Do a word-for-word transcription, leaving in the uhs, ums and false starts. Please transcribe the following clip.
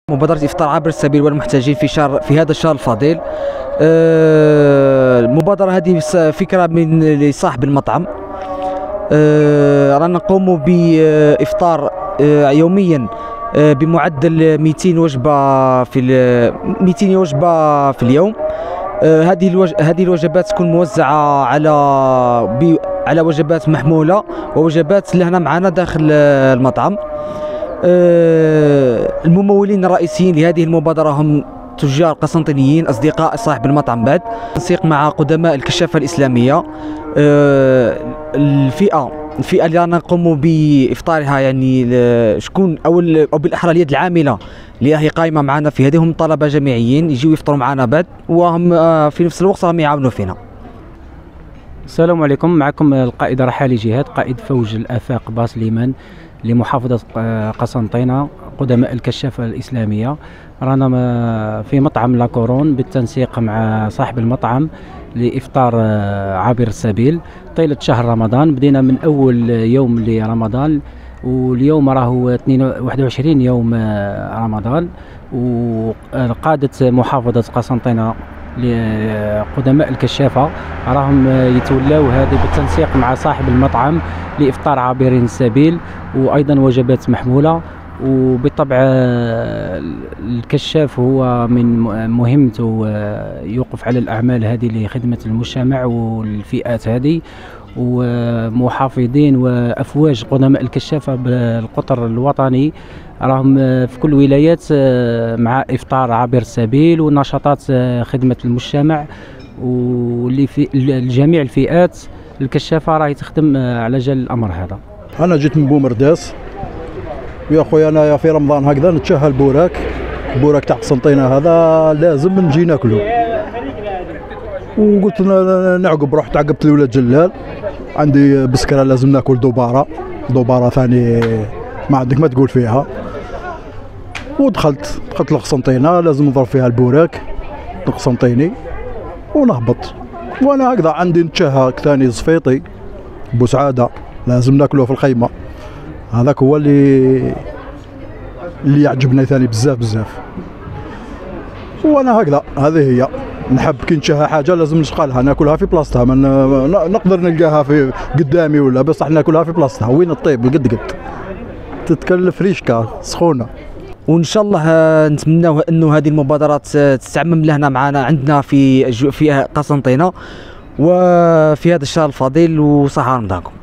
مبادرة إفطار عابر السبيل والمحتاجين في شهر في هذا الشهر الفضيل. المبادرة هذه فكرة من لصاحب المطعم. رانا نقوم بإفطار يوميا بمعدل مئتين وجبة في مئتين وجبة في اليوم. هذه الوج... هذه الوجبات تكون موزعة على ب... على وجبات محمولة ووجبات لهنا معنا داخل المطعم. الممولين الرئيسيين لهذه المبادرة هم تجار قسنطينيين أصدقاء صاحب المطعم. بعد تنسيق مع قدماء الكشافة الإسلامية. الفئة الفئة اللي رانا نقوم بإفطارها يعني شكون أو أو بالأحرى اليد العاملة اللي راهي قايمة معنا في هذه هم طلبة جامعيين يجيو يفطروا معنا بعد، وهم في نفس الوقت راهم يعاونوا فينا. السلام عليكم، معكم القائد رحالي جهاد قائد فوج الآفاق باسليمان لمحافظة قسنطينة قدماء الكشافة الإسلامية. رانا في مطعم لاكورون بالتنسيق مع صاحب المطعم لإفطار عابر السبيل طيلة شهر رمضان. بدينا من أول يوم لرمضان واليوم راهو واحد وعشرين يوم رمضان، وقادة محافظة قسنطينة لقدماء الكشافة راهم يتولاو هذه بالتنسيق مع صاحب المطعم لإفطار عابرين السبيل وأيضا وجبات محمولة. وبالطبع الكشاف هو من مهمته يوقف على الأعمال هذه لخدمة المجتمع والفئات هذه، ومحافظين وأفواج قدماء الكشافة بالقطر الوطني راهم في كل ولايات مع إفطار عابر السبيل ونشاطات خدمة المجتمع واللي في جميع الفئات. الكشافة راهي تخدم على جال الأمر هذا. أنا جيت من بومرداس يا خويا، أنا في رمضان هكذا نتشهى البوراك البوراك تاع قسنطينة هذا لازم نجي ناكلو، وقلت نعقب رحت عقبت لولاد جلال عندي بسكرة لازم ناكل دوبارة دوبارة ثاني ما عندك ما تقول فيها، ودخلت دخلت لقسنطينة لازم نضرب فيها البوراك القسنطيني ونهبط. وانا هكذا عندي نتشهى ثاني زفيطي بوسعادة لازم ناكلوه في الخيمة، هذاك هو اللي اللي يعجبني ثاني بزاف بزاف. وانا هكذا هذه هي نحب كي نتشهى حاجه لازم نشقالها ناكلها في بلاصتها، من نقدر نلقاها في قدامي ولا بصح ناكلها في بلاصتها وين الطيب قد قد تتكلف ريشكا سخونه. وان شاء الله نتمناو انه هذه المبادرات تستعمم لهنا معنا عندنا في في قسنطينه وفي هذا الشهر الفضيل، وصحه رمضانكم.